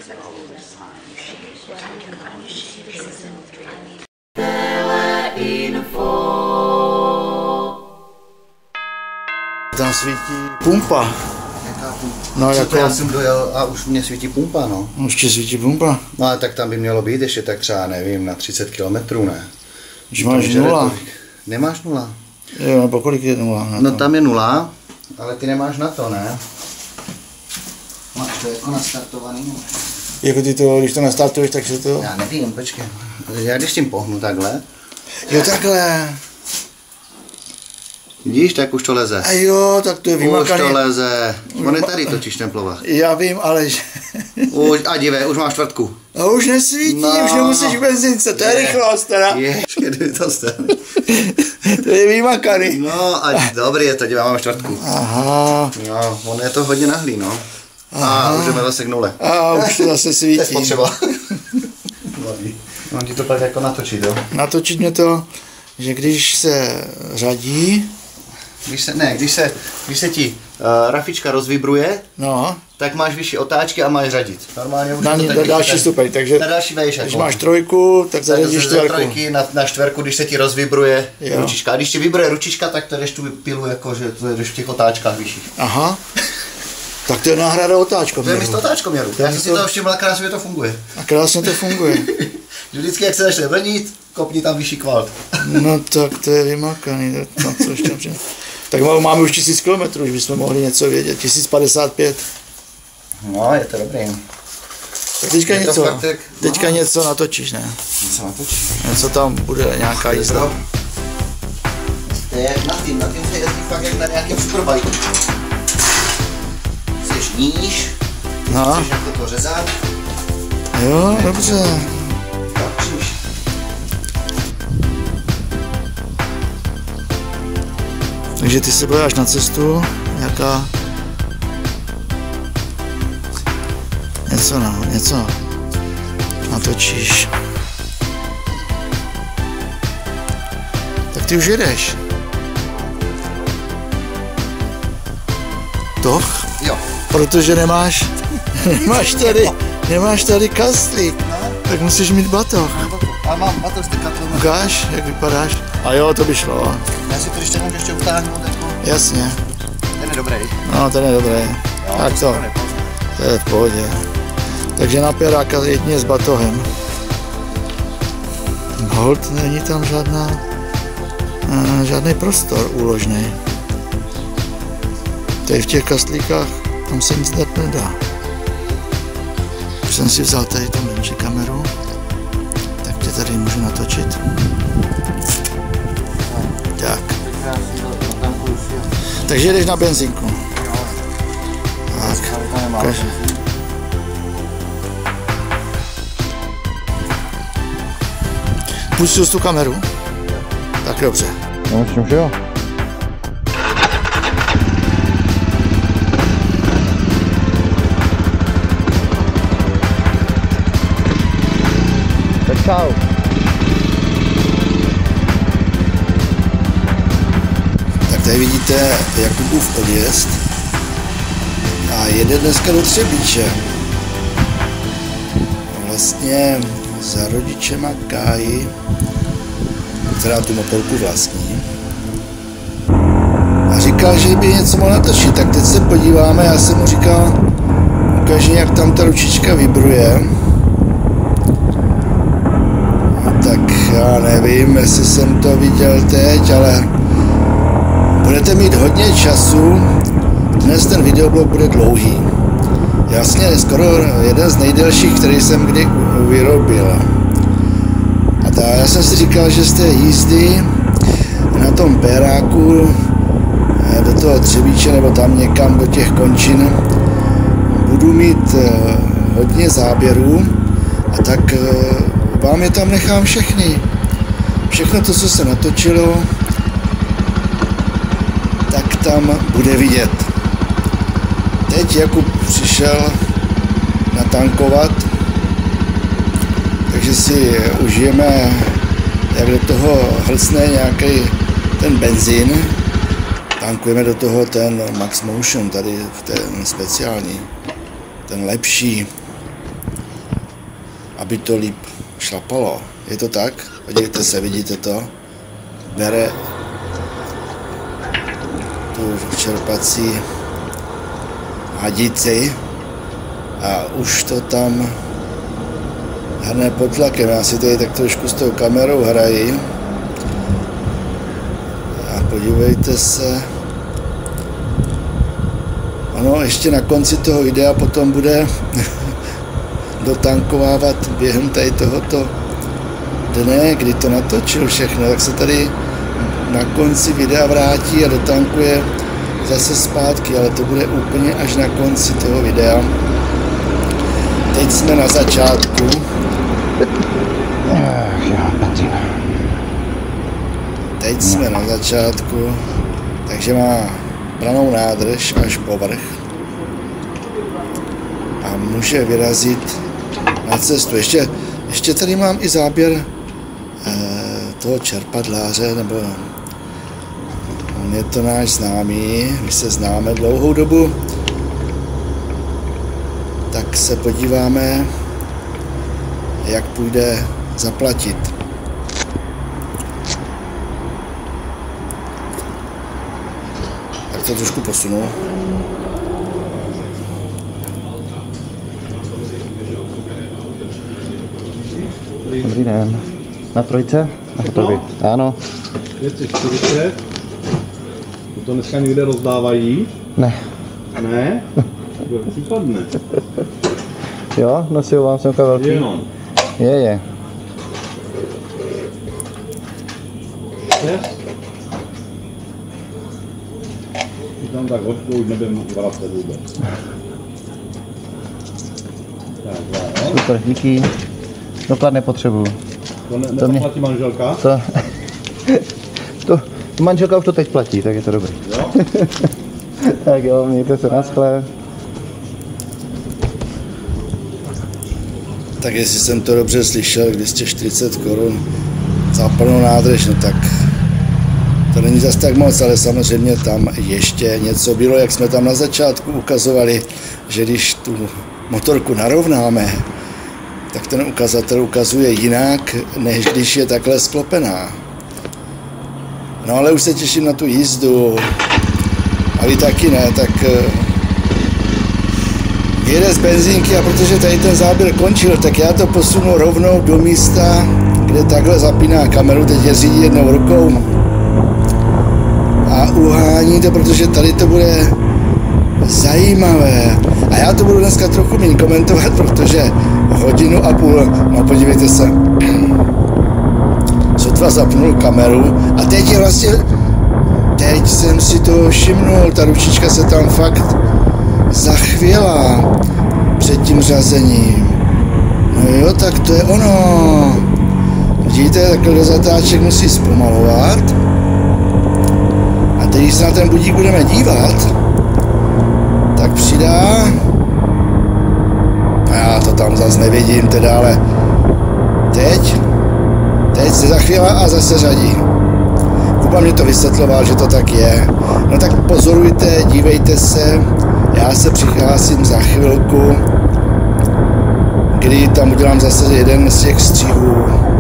Tam svítí pumpa. No, jako já jsem dojel a už mě svítí pumpa, no. Už ti svítí pumpa? No ale tak tam by mělo být ještě tak třeba, nevím, na 30 km, ne? Už máš 0. Nemáš 0? Jo, nebo kolik je 0? No tam je 0, ale ty nemáš na to, ne? Máš to jako nastartovaný? Jako ty to, když to nastartuješ, tak se to... Já nevím, počkej. Já když tím pohnu takhle. Jo, takhle. Vidíš, tak už to leze. A jo, tak to je vymakaný. Už to leze. On je tady totiž ten plovák. Já vím, ale... Už, a dívej, už máš čtvrtku. A už nesvítí, no. Už nemusíš benzince, to je rychlost teda. Kdyby to stane. To je vymakaný. No a dobrý je to, dívej, máme čtvrtku. Aha. No, on je to hodně nahlý, no. A už jdeme zase k nule. A už to zase svítí. To je potřeba. Mám ti to pak jako natočit, jo? Natočit mě to, že když se řadí... Když se ti rafička rozvibruje, no. Tak máš vyšší otáčky a máš řadit. Normálně už na další stupeň, takže na další vejš, když máš trojku, tak zařadíš čtverku. Trojky na čtverku, když se ti rozvibruje ručička. A když ti vibruje ručička, tak to jdeš tu pilu, jako, že to jdeš v těch otáčkách vyšších. Aha. Tak to je náhrada otáčkoměru. To je místo otáčkoměru. Já jsem si to všiml, krásně to funguje. A krásně to funguje. Vždycky, jak se začne vlnit, kopni tam vyšší kvalt. No tak to je vymakaný. Co ještě tak máme už 1000 km, už bychom mohli něco vědět. 1055. No, je to dobrý. Tak teďka něco natočíš, ne? Něco natočíš. Něco tam bude, nějaká jízda. To je na tím se jezdí fakt jak na nějakém superbajku. Jseš níž, chceš jako to řezat. Jo, dobře. Takže ty se bojáš na cestu, něco natočíš. Tak ty už jedeš. Toch? Jo. Protože nemáš tady kastlík, tak musíš mít batoh. A mám batoh z Decathlonu. Ukáž, jak vypadáš? A jo, to by šlo. Já si to ještě můžu ještě utáhnout jako... Jasně. Ten je dobrý. No, ten je dobrý. Jo, tak to je v pohodě. Takže na pěráka jedině s batohem. Hold, není tam žádný prostor úložný. Tady v těch kastlíkách tam se nic dát nedá. Už jsem si vzal tady tu menší kameru, tak tě tady můžu natočit. Tak. Takže jdeš na benzínku. Tak. Pustil jsi tu kameru? Tak dobře. No, myslím, že jo. Tak čau. Tak tady vidíte Jakubův odjezd a jede dneska do Třebíče. Vlastně za rodičema Káji, která tu motorku vlastní. A říkal, že by něco mohl natočit, tak teď se podíváme, já jsem mu říkal, ukáži, jak tam ta ručička vibruje. Tak já nevím, jestli jsem to viděl teď, ale budete mít hodně času, dnes ten videoblog bude dlouhý. Jasně, skoro jeden z nejdelších, který jsem kdy vyrobil. A já jsem si říkal, že z té jízdy na tom péráku do toho Třebíče nebo tam někam do těch končin budu mít hodně záběrů a tak vám je tam nechám všechny. Všechno to, co se natočilo, tak tam bude vidět. Teď Jakub přišel natankovat, takže si užijeme, jak do toho hlcne nějaký ten benzín. Tankujeme do toho ten Max Motion, tady ten speciální, ten lepší. aby to líp šlapalo. Je to tak? Podívejte se, vidíte to? Bere tu čerpací hadici a už to tam hrne pod tlakem. Já si tady tak trošku s tou kamerou hraji. A podívejte se. Ono ještě na konci toho videa potom bude dotankovávat během tady tohoto dne, kdy to natočil všechno, tak se tady na konci videa vrátí a dotankuje zase zpátky, ale to bude úplně až na konci toho videa. Teď jsme na začátku. Teď jsme na začátku, takže má branou nádrž až povrch a může vyrazit na cestu. Ještě tady mám i záběr toho čerpadláře, nebo on je to náš známý, my se známe dlouhou dobu, tak se podíváme, jak půjde zaplatit. Tak to trošku posunu. Dobrý den. Na trojce? Na tobě. Ano. 240. To dneska někde rozdávají? Ne. Ne? To případne. Jo, nosil vám semka velký? Jenom. Je. Je? Tam tak hoďku už nebudem vracet vůbec. Tak, jo. Super, díky. Doklad nepotřebuju. To neplatí manželka? To manželka už to teď platí, tak je to dobrý. Jo? Tak jo, mějte se na skle. Tak jestli jsem to dobře slyšel, 240 korun za plnou nádrž, no tak to není zas tak moc, ale samozřejmě tam ještě něco bylo, jak jsme tam na začátku ukazovali, že když tu motorku narovnáme, tak ten ukazatel ukazuje jinak, než když je takhle sklopená. No ale už se těším na tu jízdu. A vy taky ne, tak vyjede z benzínky a protože tady ten záběr končil, tak já to posunu rovnou do místa, kde takhle zapíná kameru, teď je řídí jednou rukou a uhání to, protože tady to bude zajímavé. A já to budu dneska trochu méně komentovat, protože 1,5 hodiny, no podívejte se, sotva zapnul kameru a teď je vlastně, teď jsem si to všimnul, ta ručička se tam fakt zachvěla před tím řazením. No jo, tak to je ono. Vidíte, takhle do zatáček musí zpomalovat. A teď, když se na ten budík budeme dívat, tak přidá. A já to tam zase nevidím teda, ale teď se zachvěla a zase řadí. Kuba mě to vysvětloval, že to tak je. No tak pozorujte, dívejte se, já se přihlásím za chvilku, kdy tam udělám zase jeden z těch střihů.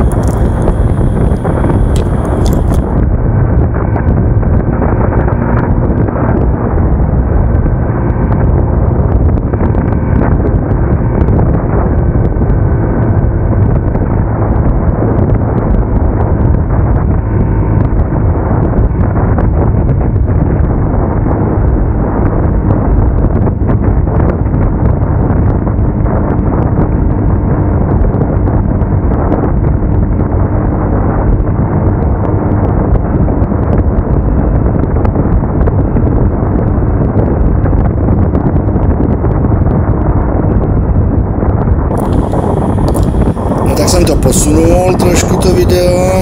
Jsem to posunul trošku to video,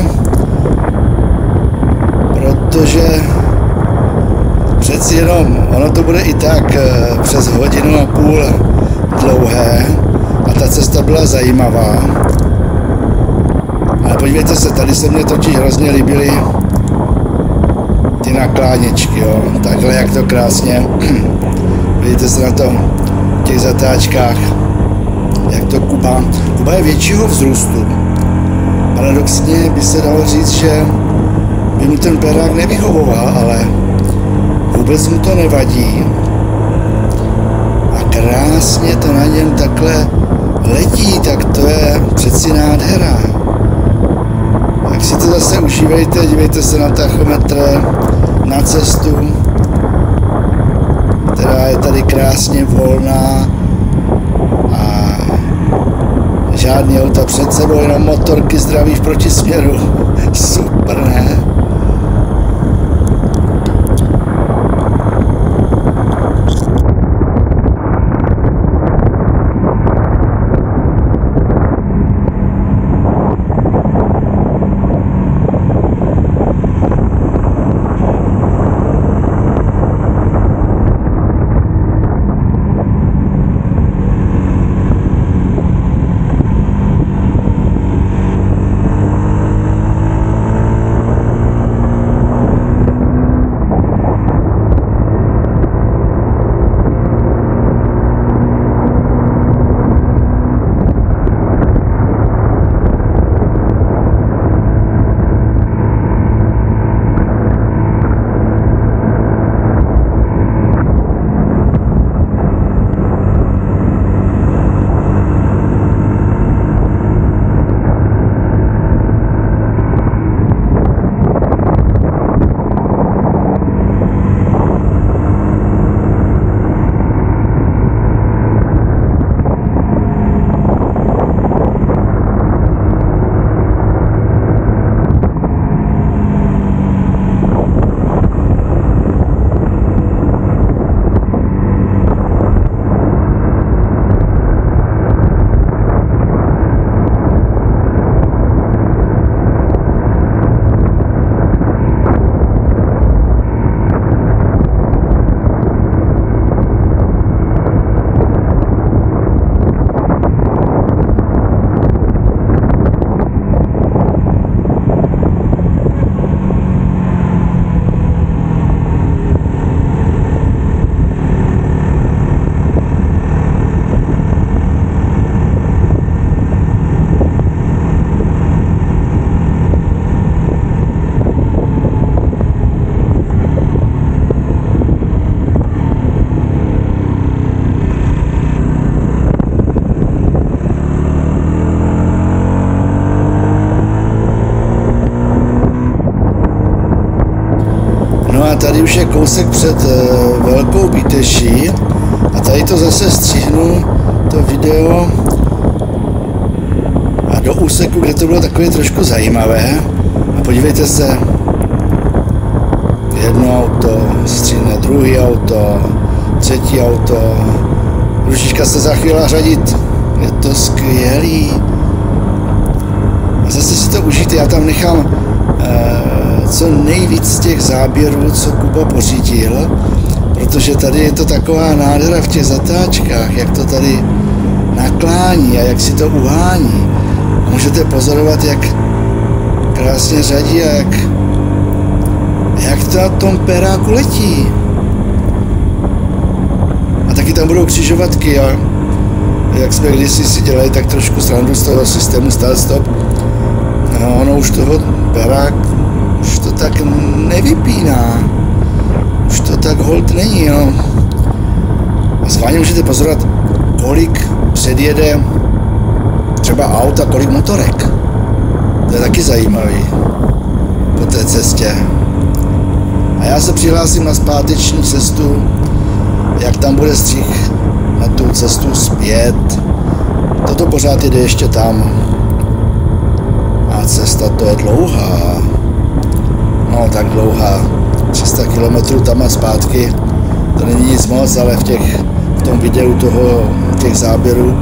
protože přeci jenom ono to bude i tak přes 1,5 hodiny dlouhé a ta cesta byla zajímavá. Ale podívejte se, tady se mně totiž hrozně líbily ty nakláněčky, jo, takhle jak to krásně, vidíte se na tom v těch zatáčkách jak to Kuba. Kuba je většího vzrůstu. Paradoxně by se dalo říct, že by mu ten perák nevyhovoval, ale vůbec mu to nevadí. A krásně to na něm takhle letí, tak to je přeci nádhera. Tak si to zase užívejte, dívejte se na tachometr, na cestu, která je tady krásně volná a žádný auta před sebou, jenom motorky zdraví v protisměru. Super, ne? Tady už je kousek před Velkou Bíteší a tady to zase střihnu, to video, a do úseku, kde to bylo takové trošku zajímavé. A podívejte se, jedno auto, stříhne druhý auto, třetí auto, ručička se za chvíli řadit, je to skvělý. A zase si to užijte, já tam nechám co nejvíc z těch záběrů, co Kuba pořídil, protože tady je to taková nádhera v těch zatáčkách, jak to tady naklání a jak si to uhání. A můžete pozorovat, jak krásně řadí a jak to na tom peráku letí. A taky tam budou křižovatky a jak jsme kdysi si dělali tak trošku srandu z toho systému start stop. No, ono už toho perák už to tak nevypíná. Už to tak hold není, no. A schválně můžete pozorovat, kolik předjede třeba aut a kolik motorek. To je taky zajímavý po té cestě. A já se přihlásím na zpáteční cestu, jak tam bude střih na tu cestu zpět. Toto pořád jede ještě tam. A cesta to je dlouhá. No tak dlouhá. 300 km tam a zpátky. To není nic moc, ale v tom videu těch záběrů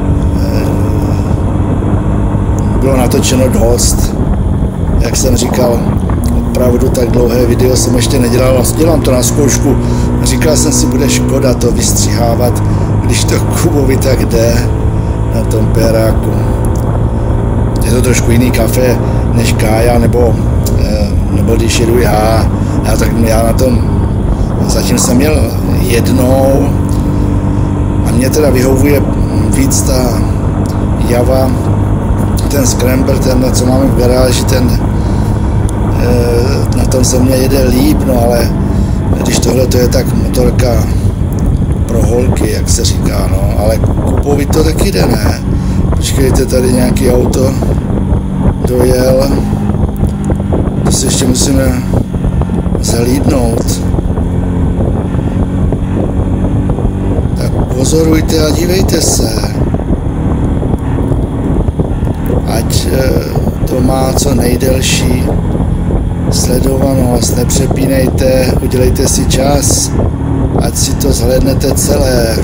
bylo natočeno dost. Jak jsem říkal, opravdu tak dlouhé video jsem ještě nedělal. Dělám to na zkoušku. Říkal jsem si, bude škoda to vystřihávat, když to Kubovi tak jde na tom peráku. Je to trošku jiný kafe než Kája, nebo když jedu já na tom zatím jsem měl jednou a mě teda vyhovuje víc ta Java, ten Scrambler, ten, co máme v garáži, ten na tom se mně jede líp, no ale když tohle to je tak motorka pro holky, jak se říká, no, ale kupovit to taky jde, ne? Počkejte, tady nějaký auto dojel, to si ještě musíme zhlídnout. Tak pozorujte a dívejte se, ať to má co nejdelší sledovanost, nepřepínejte, udělejte si čas, ať si to zhlédnete celé.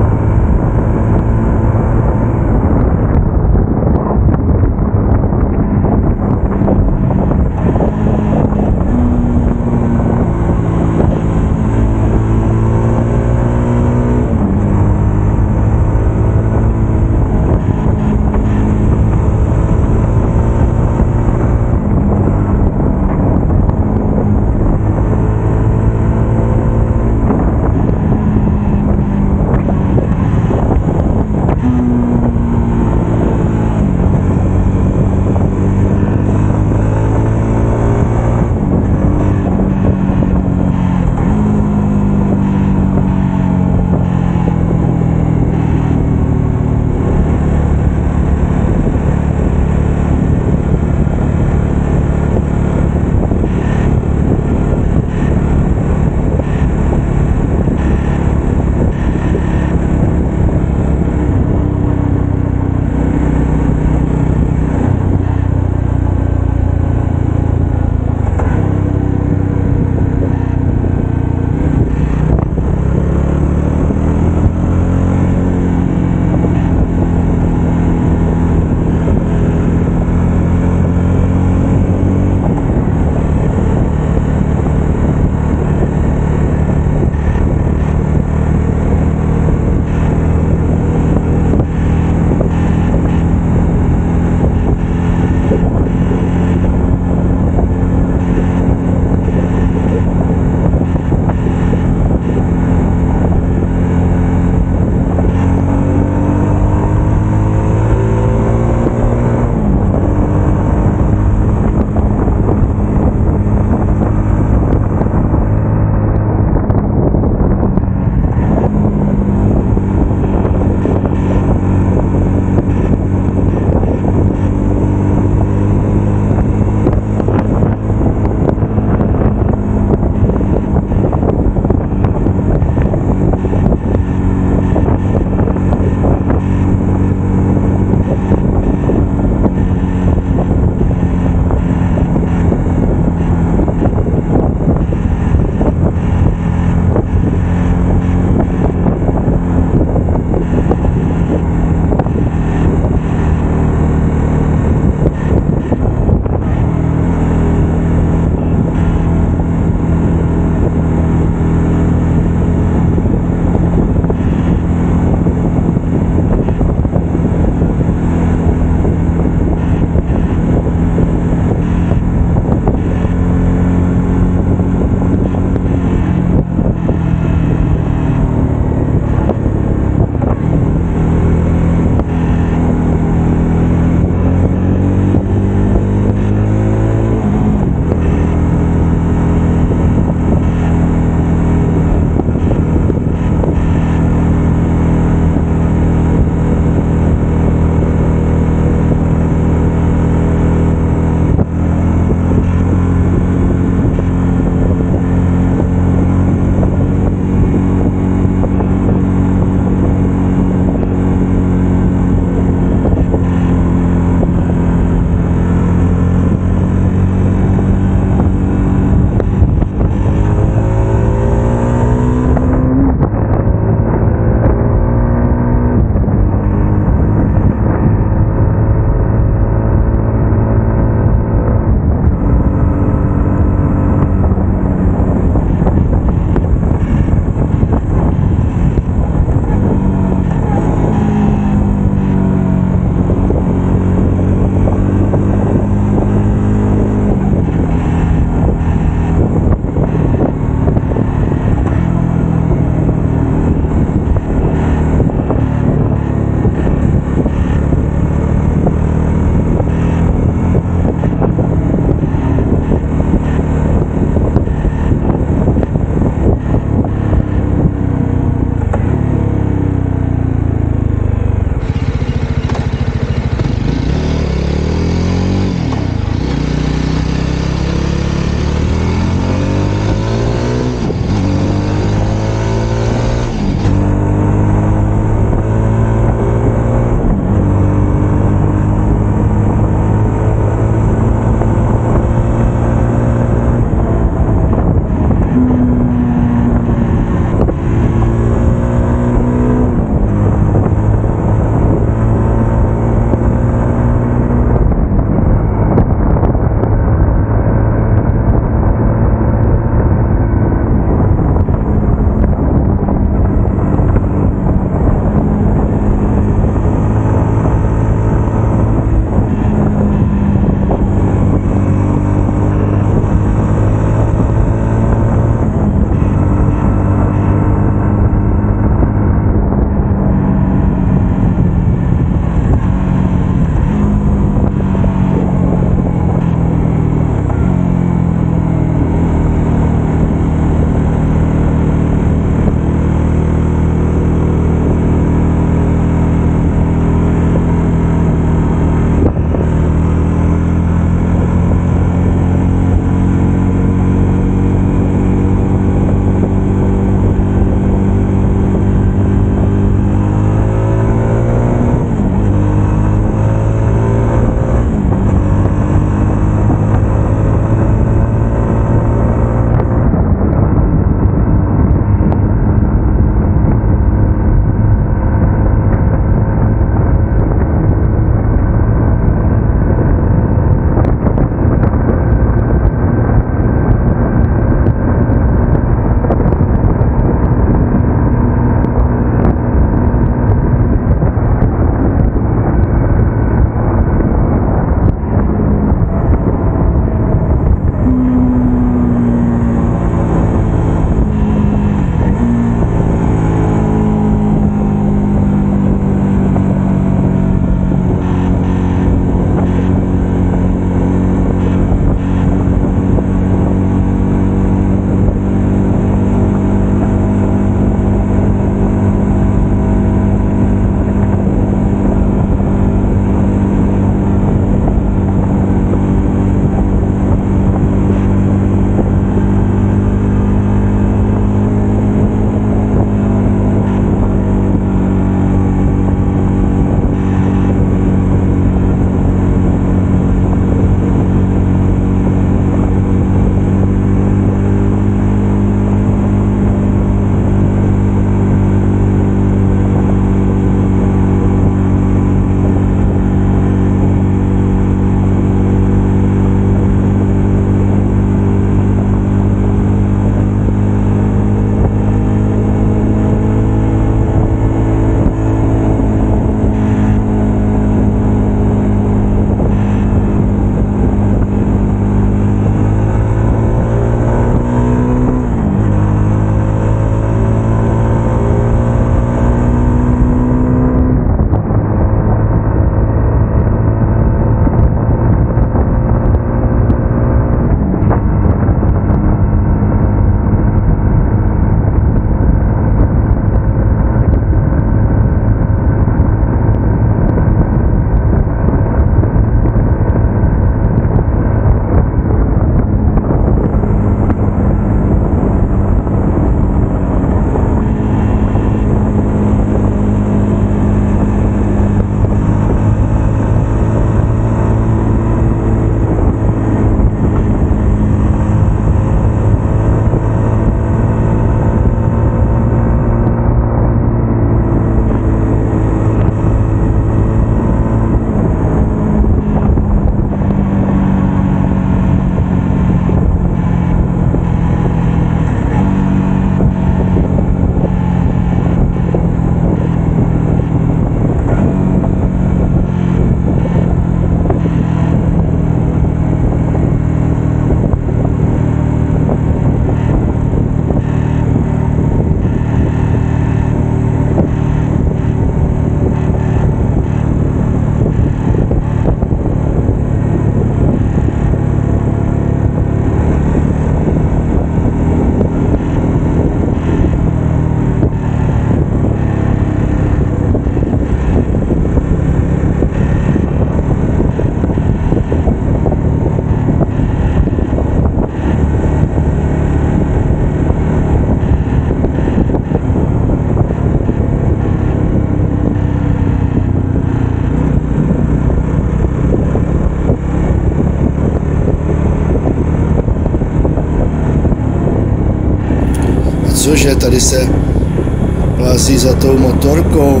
cože, tady se plazí za tou motorkou.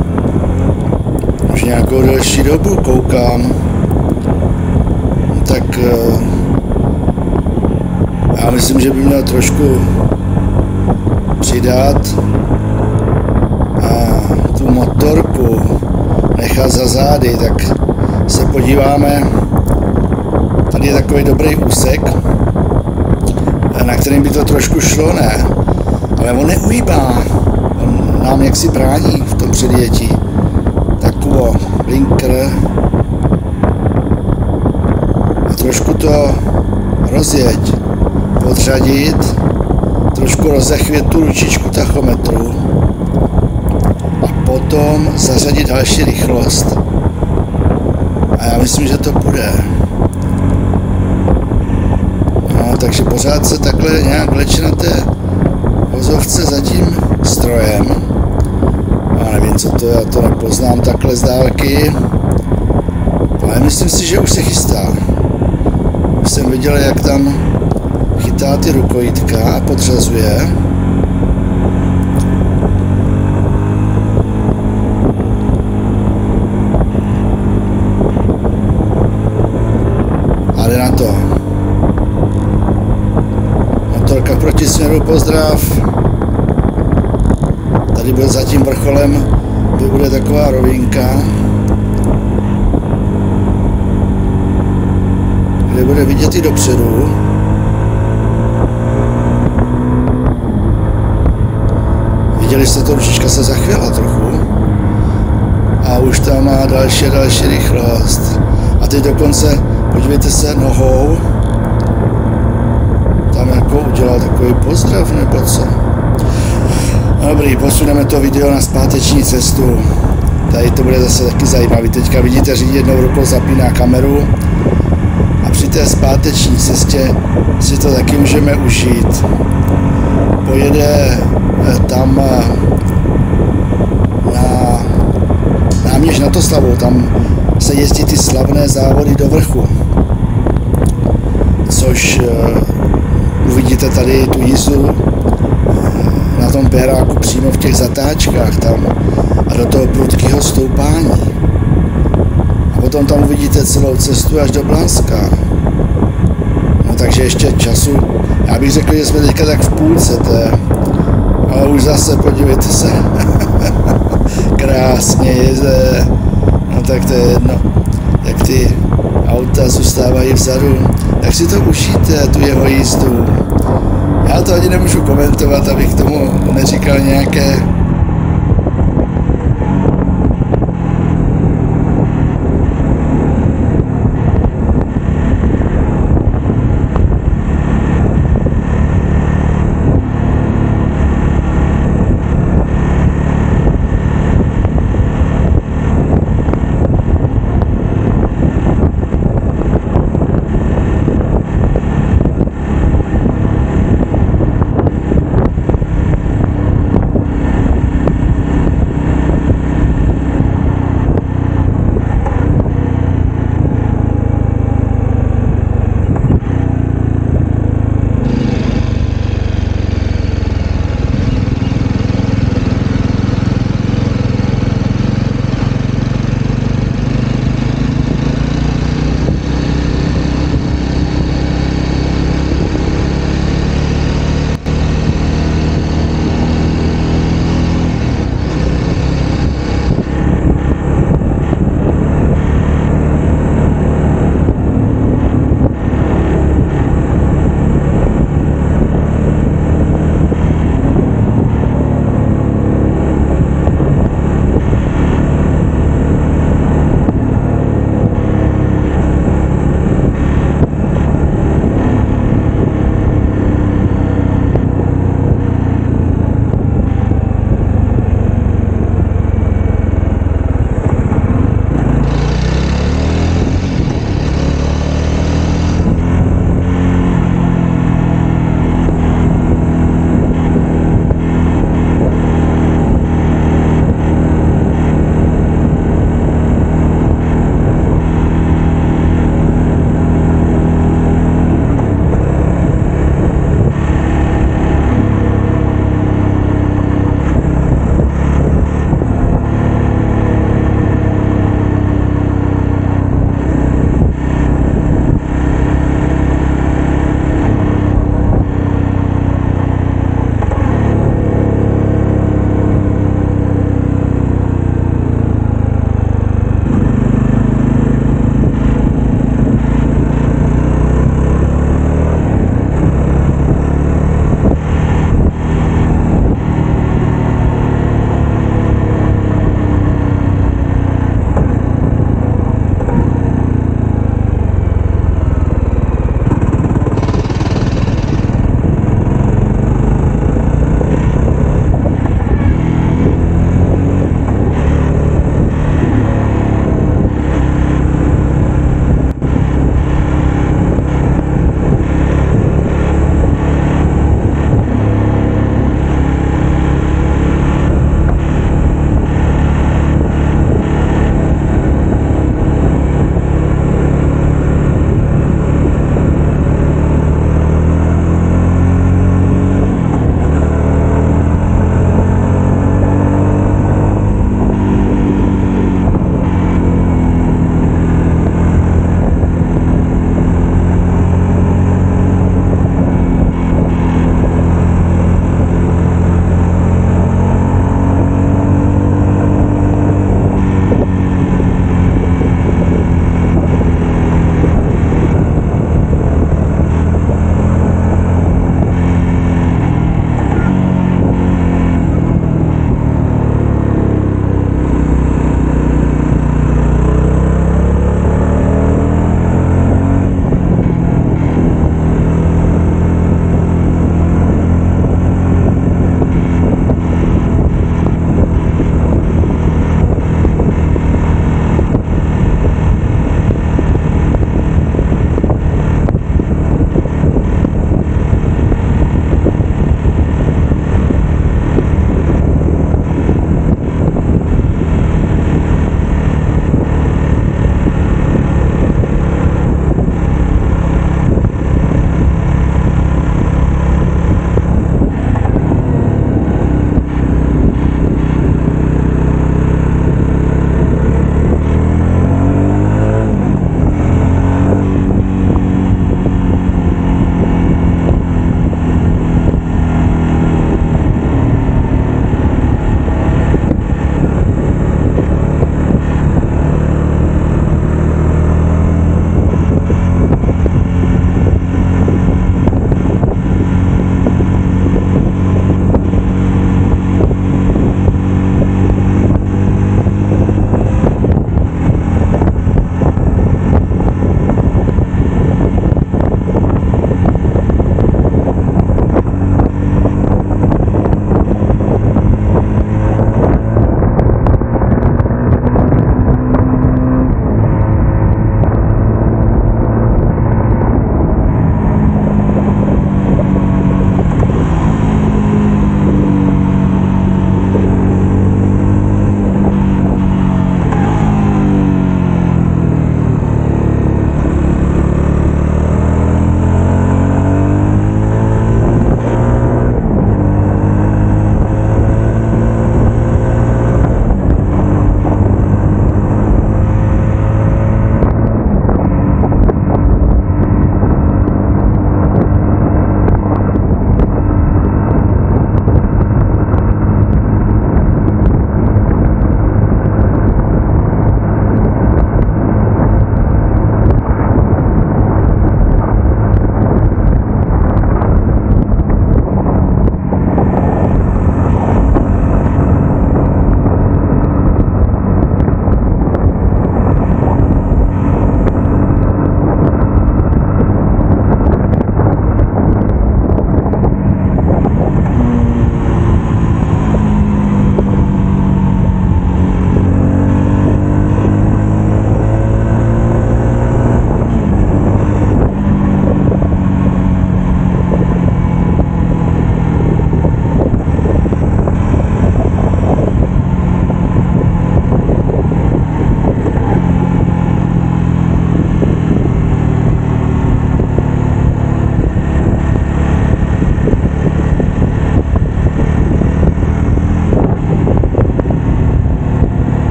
Už nějakou delší dobu koukám. Tak já myslím, že by měl trošku přidat a tu motorku nechat za zády, tak se podíváme. Tady je takový dobrý úsek, na kterým by to trošku šlo, ne? Ale on neuhýbá. On nám jaksi brání v tom předjetí. Takovo, blinker. A trošku to rozjeď, podřadit, trošku rozechvět tu ručičku tachometru a potom zařadit další rychlost. A já myslím, že to půjde. No, takže pořád se takhle nějak vleče na té vozovce za tím strojem. Já nevím, co to je, já to nepoznám takhle z dálky. Ale myslím si, že už se chystá. Už jsem viděl, jak tam chytá ty rukojítka a podřazuje. A jde na to. Motorka v protisměru, pozdrav. Tady bude za tím vrcholem, bude taková rovinka, kde bude vidět i dopředu. Viděli jste to, ručička se zachvěla trochu a už tam má další rychlost. A teď dokonce, podívejte se, nohou tam jako udělal takový pozdrav nebo co. Dobrý, posuneme to video na zpáteční cestu. Tady to bude zase taky zajímavý. Teďka vidíte, řidič jednou rukou zapíná kameru a při té zpáteční cestě si to taky můžeme užít. Pojede tam na náměšť nad Oslavou, tam se jezdí ty slavné závody do vrchu. Což uvidíte tady tu jízdu na tom péráku přímo v těch zatáčkách tam a do toho prudkého stoupání. A potom tam uvidíte celou cestu až do Blanska. No takže ještě času. Já bych řekl, že jsme teďka tak v půlce té. Ale už zase, podívejte se. Krásně jede. No tak to je jedno. Jak ty auta zůstávají vzadu. Tak si to užijte, tu jeho jízdu. Já to ani nemůžu komentovat, abych k tomu neříkal nějaké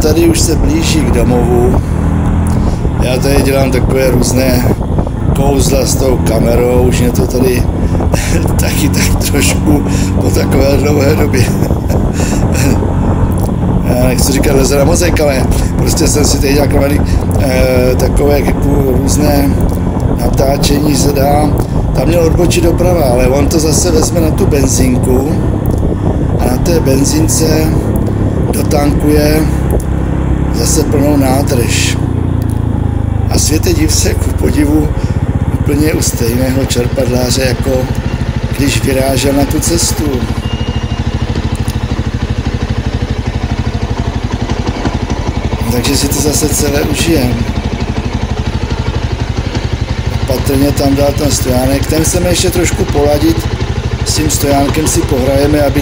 tady už se blíží k domovu. Já tady dělám takové různé kouzla s tou kamerou, už mě to tady taky tak trošku po takové dlouhé době. Já nechci říkat leze na mozek, ale prostě jsem si tady dělal takové různé natáčení se dá. Tam měl odbočit doprava, ale on to zase vezme na tu benzínku a na té benzínce dotankuje zase plnou nádrž. A světe div se ku podivu úplně u stejného čerpadláře, jako když vyrážel na tu cestu. Takže si to zase celé užijem. Patrně tam dal ten stojánek, ten chceme ještě trošku poladit, s tím stojánkem si pohrajeme, aby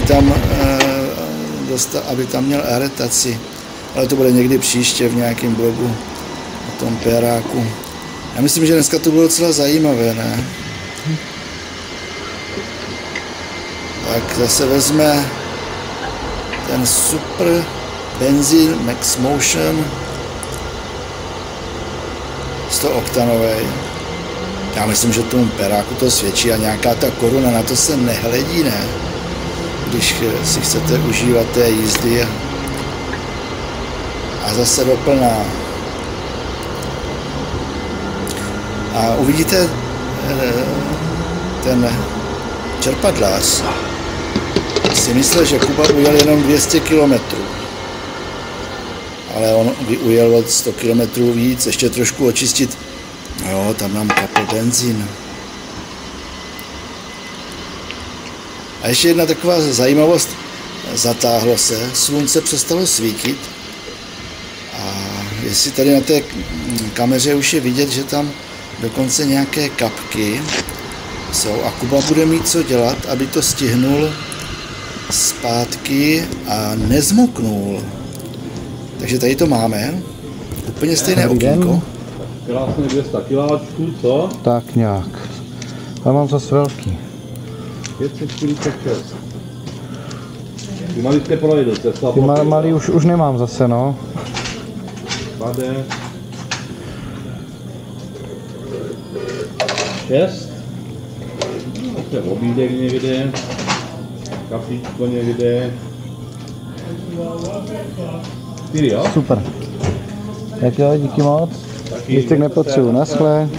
tam měl aretaci. Ale to bude někdy příště v nějakém blogu o tom péráku. Já myslím, že dneska to bylo docela zajímavé, ne? Tak zase vezme ten super benzín Max Motion 100-oktanový. Já myslím, že tomu peráku to svědčí a nějaká ta koruna, na to se nehledí, ne? Když si chcete užívat té jízdy. A zase doplná. A uvidíte ten čerpadlář. Si myslel, že Kuba ujel jenom 200 km. Ale on ujel od 100 km víc, ještě trošku očistit. Jo, tam nám kapl benzín. A ještě jedna taková zajímavost. Zatáhlo se, slunce přestalo svítit. A jestli tady na té kameře už je vidět, že tam dokonce nějaké kapky jsou. A Kuba bude mít co dělat, aby to stihnul zpátky a nezmoknul. Takže tady to máme. Úplně stejné okýnko. Krásně 200 kiláčků, co? Tak nějak. Ale mám zase velký. 546. Ty malý jste projedl, cesta. Ty malý už nemám zase, no. Pade. 6. Zase obídek někde. Kapíčko někde. 4, jo? Super. Tak jo, díky moc. Lístek nepotřebuji, naschle.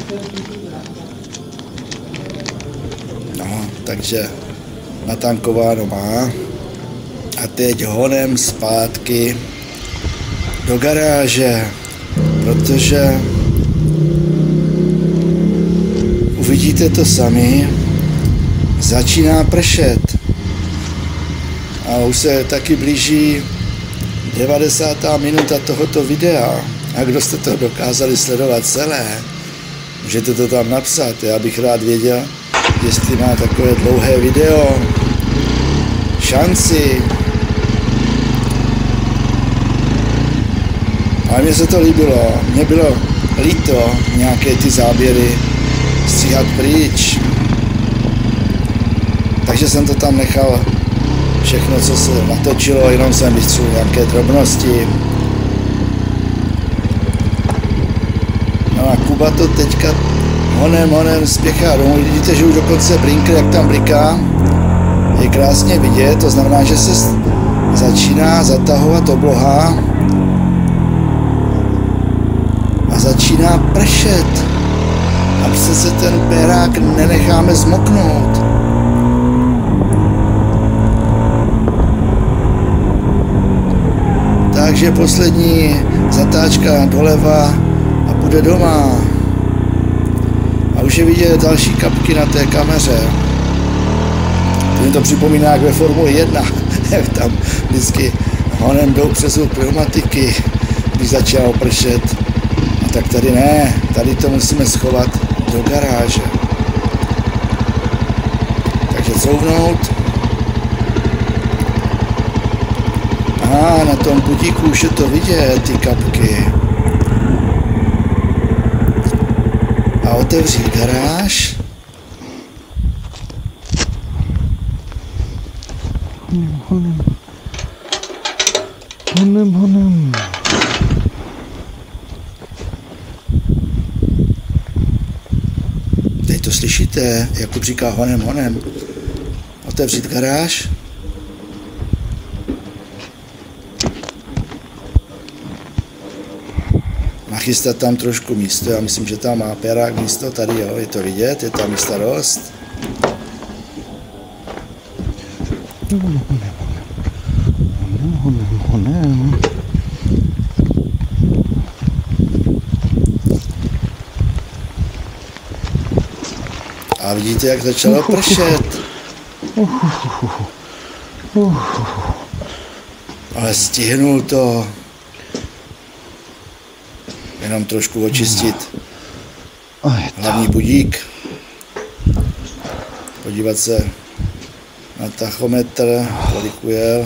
No, takže natankováno má. A teď honem zpátky do garáže, protože uvidíte to sami, začíná pršet. A už se taky blíží 90. minuta tohoto videa. A kdo jste to dokázali sledovat celé, můžete to tam napsat. Já bych rád věděl, jestli má takové dlouhé video šanci. Ale mně se to líbilo. Mně bylo líto nějaké ty záběry stříhat pryč. Takže jsem to tam nechal všechno, co se natočilo, jenom jsem vystřelil nějaké drobnosti. No a Kuba to teďka honem spěchá domů. Vidíte, že už dokonce blinkr, jak tam bliká, je krásně vidět, to znamená, že se začíná zatahovat obloha a začíná pršet. A přece ten pérák nenecháme zmoknout. Takže poslední zatáčka doleva a bude doma. A už je vidět další kapky na té kameře. Mně to připomíná jak ve Formuli 1, jak tam vždycky honem jdou přes pneumatiky, když začalo pršet. A tak tady ne, tady to musíme schovat do garáže. Takže couvnout. A na tom budíku už je to vidět, ty kapky. A otevřít garáž. Honem. důležité, jak to říká honem. Otevřít garáž. Nachystat tam trošku místo, já myslím, že tam má perák místo, tady jo, je to vidět, je tam místa dost. A vidíte, jak začalo pršet. Ale stihnul to. Jenom trošku očistit hlavní budík. Podívat se na tachometr, kolik ujel.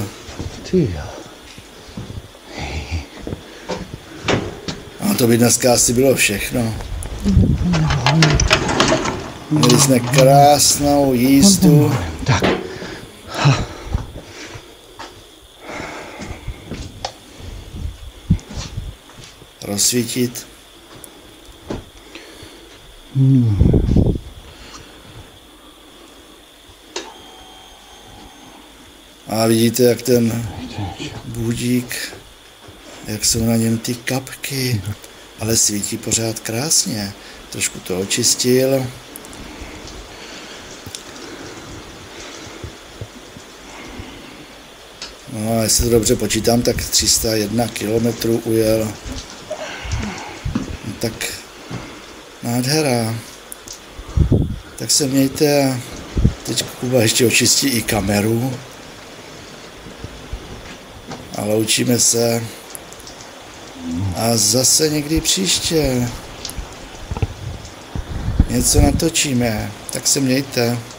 A to by dneska asi bylo všechno. Měli jsme krásnou jízdu. Tak. Rozsvítit. A vidíte, jak ten budík, jak jsou na něm ty kapky, ale svítí pořád krásně. Trošku to očistil. No a jestli to dobře počítám, tak 301 kilometrů ujel. No, tak nádhera. Tak se mějte a teď Kuba ještě očistí i kameru. A loučíme se. A zase někdy příště něco natočíme. Tak se mějte.